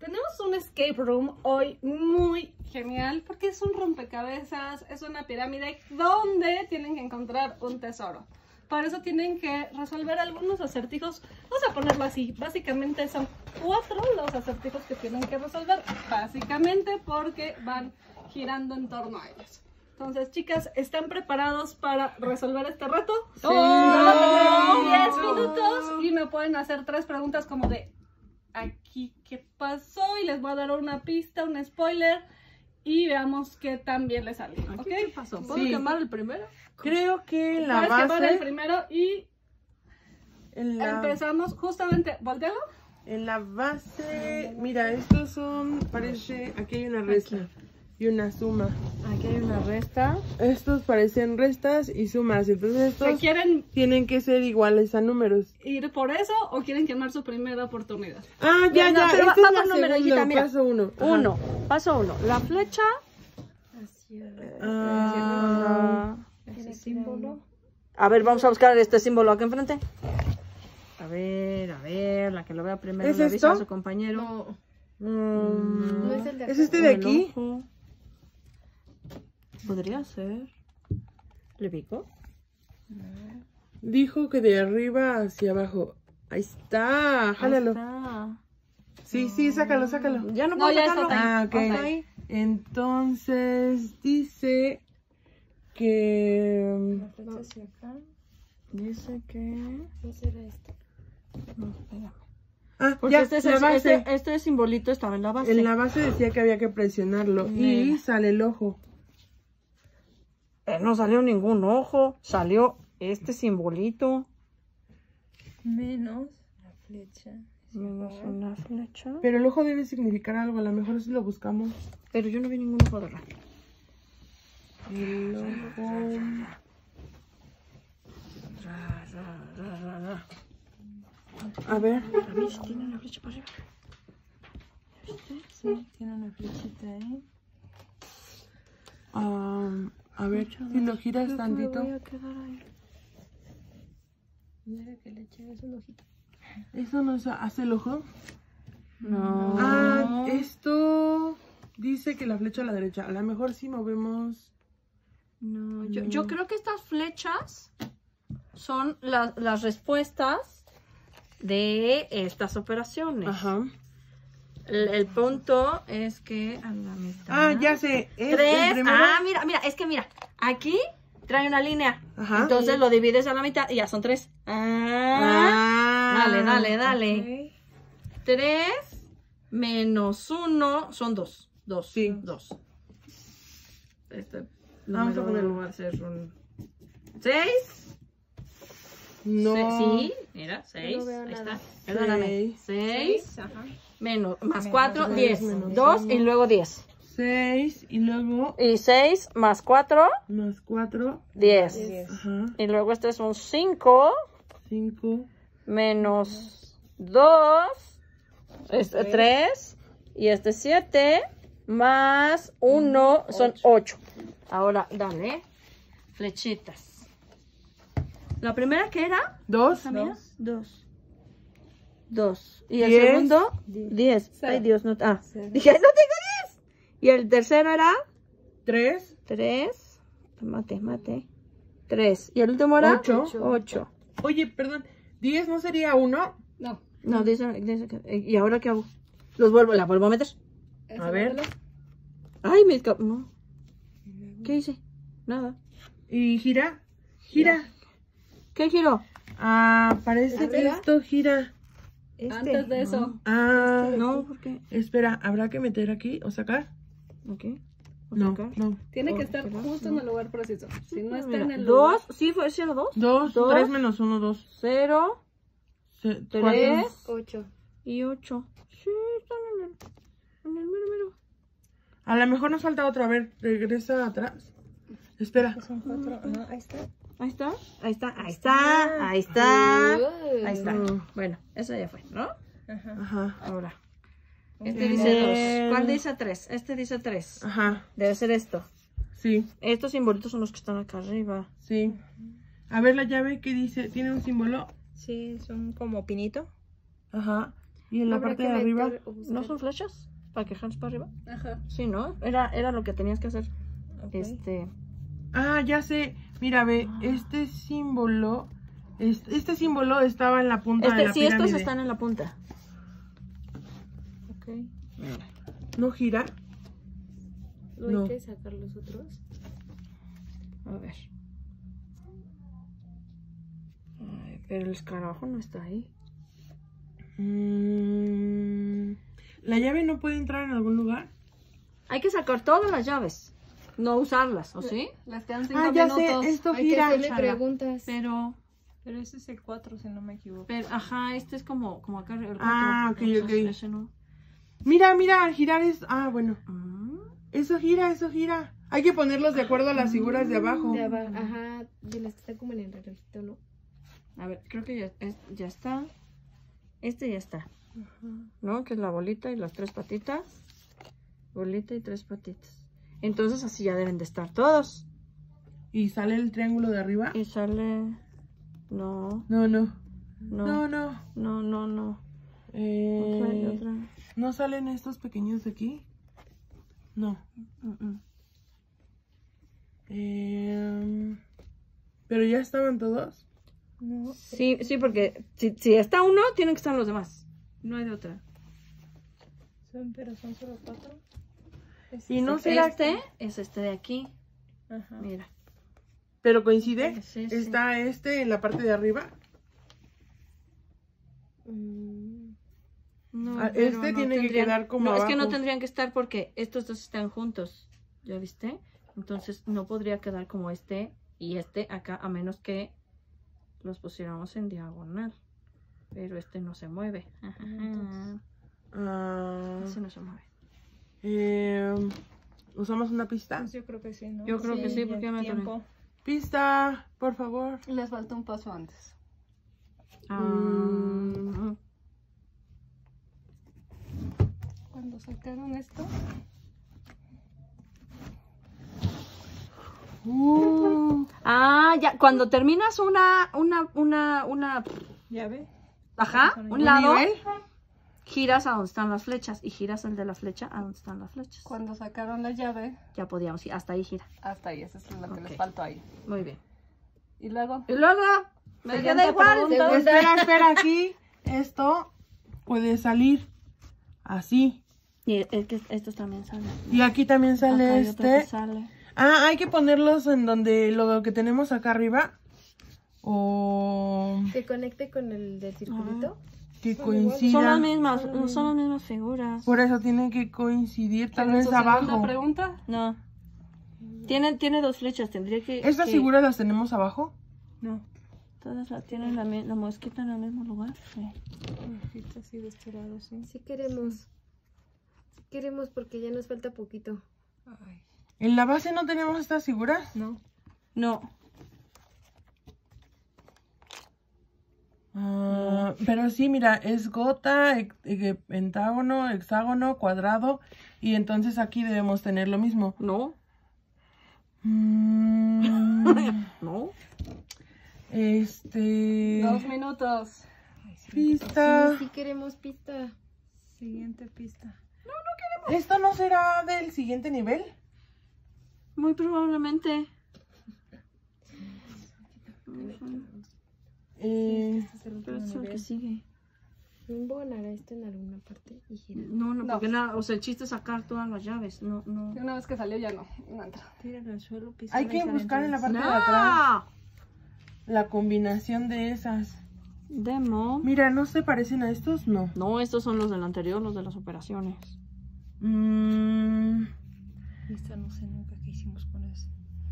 Tenemos un escape room hoy muy genial porque es un rompecabezas, es una pirámide donde tienen que encontrar un tesoro. Para eso tienen que resolver algunos acertijos. Vamos a ponerlo así. Básicamente son 4 los acertijos que tienen que resolver. Básicamente porque van girando en torno a ellos. Entonces, chicas, ¿están preparados para resolver este reto? Sí. Solo tenemos 10 minutos y me pueden hacer 3 preguntas como de aquí qué pasó y les voy a dar una pista, un spoiler y veamos qué tan bien les sale. ¿Ok? ¿Qué pasó? ¿Puedo Sí. quemar el primero? Creo que en la Puedes quemar el base, primero y empezamos justamente, voltealo. en la base, mira, estos son, parece, aquí hay una resta y una suma. Aquí hay una resta. Estos parecen restas y sumas, entonces ¿Se estos quieren tienen que ser iguales a números. ir por eso o quieren quemar su primera oportunidad? Ah, ya, No, ya, pero este es va la por número, segunda, hijita, mira. paso 1. Uno. Paso 1. La flecha. Ese símbolo. A ver, vamos a buscar este símbolo aquí enfrente. A ver, la que lo vea primero ¿Es le avisa esto? a su compañero. No es el de ¿Es acá. este de El aquí? ojo. Podría ser. ¿Le pico? Dijo que de arriba hacia abajo. Ahí está, jálalo. Está. Sí, sí, sácalo, sácalo. Ya no No, puedo ya sacarlo. está Ah, ok. Hasta ahí. Entonces dice que... La flecha hacia acá. Dice que... ¿No será esto? No, espérame. Ah, Porque ya, este, la base. este simbolito estaba en la base. En la base decía que había que presionarlo y Mira. sale el ojo. No salió ningún ojo. Salió este simbolito. Menos la flecha. Menos una flecha. Pero el ojo debe significar algo, a lo mejor si lo buscamos. Pero yo no vi ningún ojo de rato. El ojo... A ver, A ver si tiene una flecha para arriba. Sí, tiene una flechita ahí. a ver, si lo giras tantito. Voy a quedar ahí. Mira que le echas un ojito. ¿Eso no hace el ojo? No. Ah, esto dice que la flecha a la derecha. A lo mejor si movemos... No, yo creo que estas flechas son las respuestas de estas operaciones. Ajá. El punto es que a la mitad. Ah, ya sé. Es el 3. primero. Ah, mira. Aquí trae una línea. Ajá. Entonces lo divides a la mitad y ya son 3. Ah. Dale. 3 menos 1 son 2. 2. Sí. 2. Este Vamos a número ponerlo. va a ser un 6. No. Sí, mira, 6. no veo Ahí nada. está. Perdóname. 6 Ajá. menos más 4, 10. menos 2 uno. y luego 10. 6 y luego Y 6 más 4, más 4. 10. Ajá. Y luego este es un 5 5. menos 2, este 3 y este 7 más 1 son 8. Ahora, dale, flechitas. ¿La primera qué era? 2. Mira, 2. 2. ¿Y el 10. segundo? 10. Ay, Dios, no. Ah, dije, no tengo 10. ¿Y el tercero era? 3. 3. Mate. 3. ¿Y el último era? 8. 8. Oye, perdón. 10 no sería 1. No. No, dice que... ¿Y ahora qué hago? ¿La vuelvo a meter? Ese A ver. modelo. Ay, me escapó. No. ¿Qué hice? Nada. Y gira. Gira. ¿Qué giro? Ah, parece que esto gira. Antes de eso. Ah, No, ¿por qué? espera, ¿habrá que meter aquí o sacar? Ok. No, no. Tiene que estar justo en el lugar preciso. Si no está en el 2, lugar. sí, fue 0, 2. 2, Dos. 3 menos 1, 2. 0 3. 3 8. y 8. Sí, están en el mero. A lo mejor nos falta otra. A ver, regresa atrás. Espera. Son 4. No, ahí está. Ahí está. No. Bueno, eso ya fue, ¿no? Ajá. Ajá. Ahora. Este dice 2. ¿Cuál dice 3? Este dice 3. Ajá. Debe ser esto. Sí, Estos simbolitos son los que están acá arriba. sí. A ver la llave, ¿qué dice? ¿Tiene un símbolo? Sí, son como pinito. Ajá. Y en la Habrá parte que de arriba. meter o buscar. ¿No son flechas? ¿Para que jales para arriba? Ajá. Sí, ¿no? Era lo que tenías que hacer. Ok. Ah, ya sé. Mira, ve, este símbolo estaba en la punta de la Sí, pirámide. estos están en la punta. Ok. ¿No gira? No No. hay que sacar los otros. A ver. Ay, pero el escarabajo no está ahí. ¿La llave no puede entrar en algún lugar? Hay que sacar todas las llaves. No usarlas, ¿o sí? Les quedan 5 Ah, ya minutos. sé, esto Hay que gira. hacerle Chala. preguntas. Pero, Pero ese es el 4, si no me equivoco. ajá, este es como acá el 4. Ah, ok, ok. Ese no. Mira, al girar es... Ah, bueno. Ah, Eso gira. Hay que ponerlos de acuerdo a las figuras de abajo. De abajo, ajá, de las que están como en el relojito, ¿no? a ver, creo que ya está. Este ya está. ¿No? Que es la bolita y las 3 patitas. Bolita y 3 patitas. Entonces así ya deben de estar todos. ¿Y sale el triángulo de arriba? Y sale... No, No. no. Otra. ¿No salen estos pequeños de aquí? No. ¿Pero ya estaban todos? No. Sí, porque si está uno, tienen que estar los demás. No hay de otra. Pero son solo 4. ¿Y no será Este es este de aquí. Ajá. Mira. ¿Pero coincide? Sí. ¿Está este en la parte de arriba? No, Ah, pero este tiene que tendrían- quedar como No, es que no abajo. tendrían que estar porque estos dos están juntos. ¿Ya viste? Entonces no podría quedar como este y este acá a menos que los pusiéramos en diagonal. Pero este no se mueve. Ajá. Ese no se mueve. ¿Usamos una pista? Pues yo creo que sí, ¿no? Yo creo que sí, porque ya me atoré. tiempo. Pista, por favor. Les falta un paso antes. Cuando sacaron esto, Ya, cuando terminas una ¿Ya ve? ajá, un ¿Un lado, nivel? giras a donde están las flechas y giras el de la flecha a donde están las flechas. cuando sacaron la llave, Ya podíamos ir, hasta ahí gira. hasta ahí, eso es lo que Ok. les faltó ahí. Muy bien. Y luego, Y luego, me Siguiente queda igual. pregunta. Espera, aquí. Esto puede salir así. Y es que estos también salen. Y aquí también sale Acá hay otro que este. sale. Ah, hay que ponerlos en donde lo que tenemos acá arriba. O Que conecte con el del circulito. que Son las coincidan. mismas, son las mismas figuras. Por eso tienen que coincidir tal ¿tienen vez su segunda abajo. pregunta? No. Tiene 2 flechas, tendría que... ¿Estas que- figuras las tenemos abajo? No. Todas tienen la mosquita en el mismo lugar. Sí. Ojito así de este lado, sí. Sí queremos. Sí queremos porque ya nos falta poquito. Ay, ¿En la base no tenemos estas figuras? no. No. Pero sí, mira, es gota, pentágono, hexágono, cuadrado. Y entonces aquí debemos tener lo mismo. No. Mm, No. 2 minutos. Pista. Sí queremos pista. Siguiente pista. ¿Esto no será del siguiente nivel? Muy probablemente. Este es el Pero último es el que nivel. sigue. Embonar esto en alguna parte y girar. No, No. porque o sea, el chiste es sacar todas las llaves. No. Y una vez que salió ya no entra. Tíralo al suelo, pisa. Hay que buscar en la parte de ¡No! atrás la combinación de esas. Demo. Mira, ¿no se parecen a estos? No. No, estos son los del anterior, los de las operaciones. Esta no sé nunca qué hicimos con eso.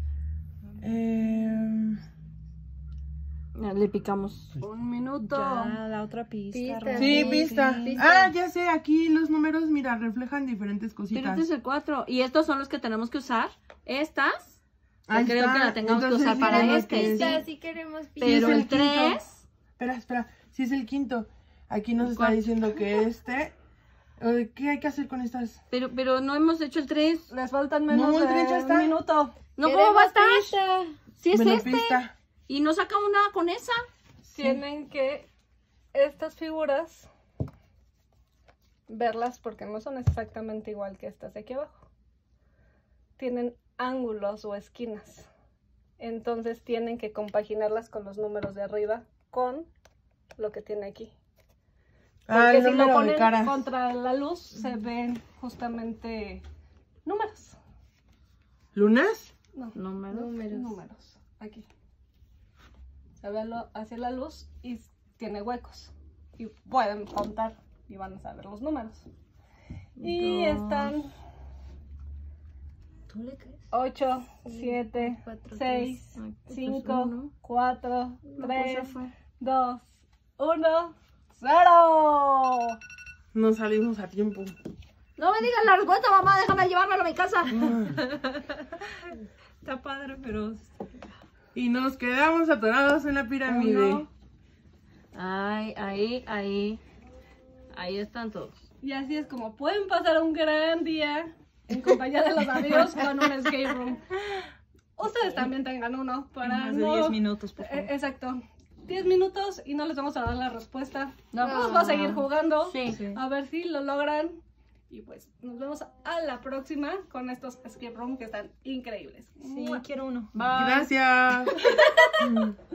Le picamos. 1 minuto. Ya, la otra pista. Pista. Rosa. Sí, Sí, pista. pista. Ah, ya sé, aquí los números, mira, reflejan diferentes Pero cositas. este es el 4. Y estos son los que tenemos que usar. Estas. Ahí creo está. que la tengamos que Entonces, usar para diremos este. que es- Pista, sí queremos pista. Pero es el el 3. Espera, si es el quinto. Aquí nos está ¿Cuál? diciendo que este... ¿Qué hay que hacer con estas? Pero no hemos hecho el 3. Les faltan menos No, el de derecho 1 está. minuto. No, ¿cómo va a estar? Pista. Si es Bueno, este. pista. Y no saca una con esa. Tienen que estas figuras verlas porque no son exactamente igual que estas de aquí abajo. Tienen ángulos o esquinas. Entonces tienen que compaginarlas con los números de arriba con lo que tiene aquí. Porque el si lo número de ponen caras. contra la luz se ven justamente números. ¿Lunas? No, Números. números. Aquí. Se ve hacia la luz y tiene huecos. Y pueden contar y van a saber los números. Y Dos. están ¿Tú le crees? 8, 7, 4, 6, Ay, pues 5, uno. 4, No, pues ya 3, fue. 2, 1, 0. No salimos a tiempo. No me digas la respuesta, mamá, déjame llevármelo a mi casa. Está padre, pero... Y nos quedamos atorados en la pirámide. Uno. Ay, ahí están todos. Y así es como pueden pasar un gran día en compañía de los amigos con un escape room. Ustedes también tengan uno para Más de 10 minutos, por favor. Exacto. 10 minutos y no les vamos a dar la respuesta. No. Vamos a seguir jugando. Sí. Sí. A ver si lo logran. Y pues nos vemos a la próxima con estos escape room que están increíbles. Sí, quiero uno. Bye. Gracias.